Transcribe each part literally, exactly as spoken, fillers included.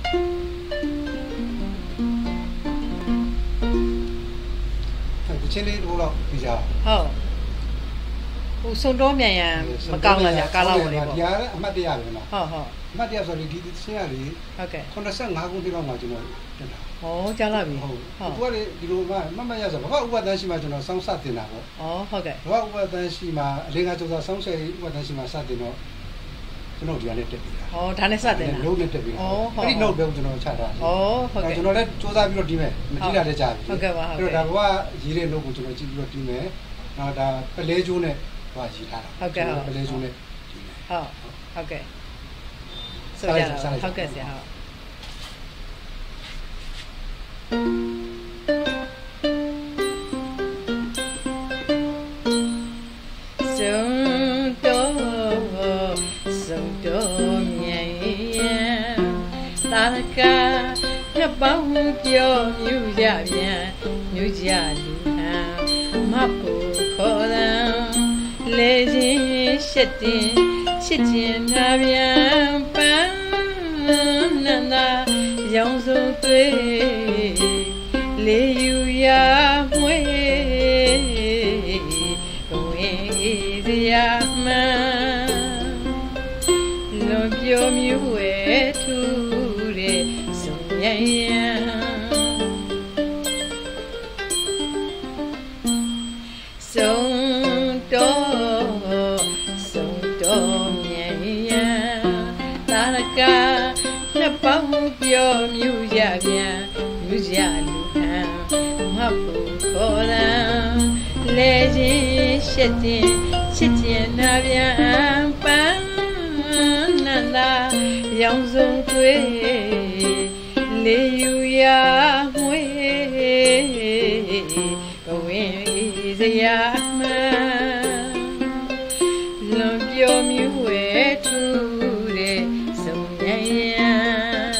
ချင်းလေးတို့တော့ပြီးကြဟုတ်ဟိုစုံတော်မြန်ရန်မကောင်းလားကြာကားလောက်ဝင်ပေါ့ဒီကအမှတ်တရပဲနော်ဟုတ်ဟုတ်အမှတ်တရဆိုတော့ဒီဆင်းရလေဟုတ်ကဲ့ eighty-fiveခုနှစ်လောက်မှကျွန်တော်တက်တာဟောကြားလာပြီဟုတ်ဟုတ်သူကလေဒီလိုမှမမှတ်ရဆိုဘာဥပဒန်းရှိမှကျွန်တော်စောင်းစတင်တာပေါ့ဩဟုတ်ကဲ့ဘာဥပဒန်းရှိမှအလင်းကကျုပ်စောင်းဆယ်ဥပဒန်းရှိမှစတင်တော့ကျွန်တော်ဒီကနေ့တက်ပြီဟောဒါနဲ့စတင်တာလုံးနဲ့တက်ပြီအဲ့ဒီ note ပဲကျွန်တော်ချတာဩဟုတ်ကဲ့ကျွန်တော်လည်းစူးစမ်းပြီးတော့တီးမယ်မတီးတာလည်းကြားပြီဟုတ်ကဲ့ပါဟုတ်ကဲ့အဲ့တော့ဒါကရေးတဲ့ note ကိုကျွန်တော်ကြည့်ပြီးတော့တီးမယ်နောက်ဒါပလဲကျိုးနဲ့ဟောရေးထားတာဟုတ်ကဲ့ပလဲကျိုးနဲ့တီးမယ်ဟုတ်ဟုတ်ကဲ့ဆိုကြတာဟုတ်ကဲ့ဆရာဟုတ်တာကနှစ်ပေါင်းပြောမြူကြပြန်မြူကြလူဟန်မဖို့ခေါ်တယ်လေချင်းရှစ်တင်ချစ်ကျင်နာပြန်ပန်းနန္ဒရောင်စုံသွေးလေယူရမွေဘဝင်စရာမှန်လွန်ပြောမြူဝဲထူစုံတော်စုံတော်မြန်ရန်တာရကနှစ်ပေါင်းပြောမြူကြပြန်မြူကြလူဟန်မဖို့ခေါ်တယ်လေချင်းရှစ်တင်ချစ်ကျင်နာပြန်ပန်းနန္ဒရောင်စုံသွေးလေယူရမွေဘဝင်စရာမှန်လွန်ပြောမြူဝဲထူတဲ့စုံမြန်ရန်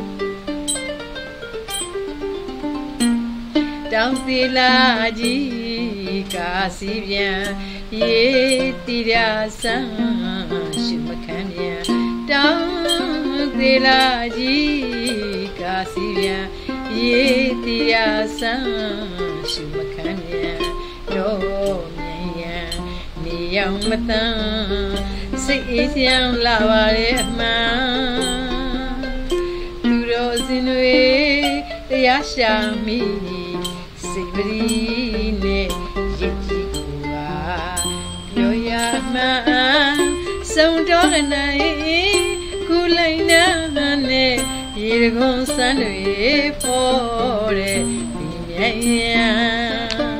တောင်စီလာကြီးကာစီပြန်ရေတီရဆန်းရှိမခံပြန်တောင်စီလာကြီးကာစီပြန်ရေတီရဆန်းရှိမခံပြန်တော့မြန်ရန်နေရောင်မတန်းစိတ်အေးချမ်းလာပါလေအမှန်သူတော်စင်တွေတရားရှာမိစိတ်ပရိနဲ့ရစ်ကြည့်ကိုပါပြောရမှန်စုံတော်ကနိုင်ခုလိုက်နာနဲ့ရေကုန်းစမ်းတွေပေါ်တဲ့ဒီမြိုင်ရန်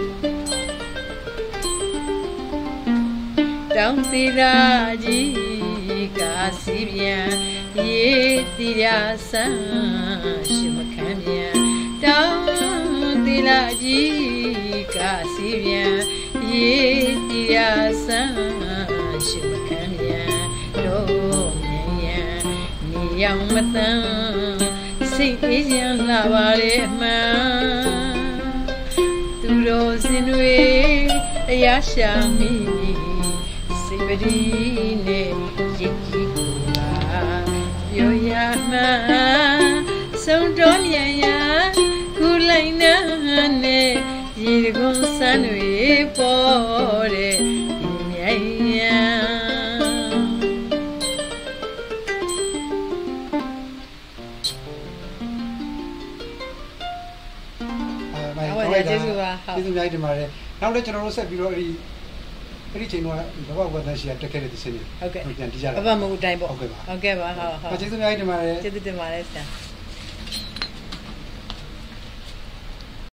တောင်တီရာကြီးကာစီပြန်ရေတီရာဆန်းရှိမခံပြန်တောင်တီရာကြီးကာစီပြန်ရေတီရာဆန်းရှိမခံပြန်တော့မြန်ရန်နေရောင်မတန်းစိတ်အေးချမ်းလာပါလေအမှန်သူတော်စင်တွေတရားရှာမိစိတ်ပရိနဲ့ရစ်ကြည့်ကိုပါပြောရမှန်စုံတော်မြန်ရခုလိုက်နာနဲ့ရေကုန်းစမ်းတွေပေါ်တဲ့ဒီမြိုင်ရန်ကျေးဇူးပါကျေးဇူးများတင်ပါတယ်နောက်လည်းကျွန်တော်တို့ဆက်ပြီးတော့အဲဒီအဲ့ဒီချိန်တော့ဘဝဝတ္တရှိရတက်ခဲ့တဲ့သင်းတွေဟုတ်ကဲ့ပြန်တီးကြတာဘဘမဟုတ်တိုင်းပေါ့ဟုတ်ကဲ့ပါဟုတ်ကဲ့ပါဟုတ်ဟုတ်ကျေးဇူးများတင်ပါတယ်ကျေးဇူးတင်ပါတယ်ဆရာ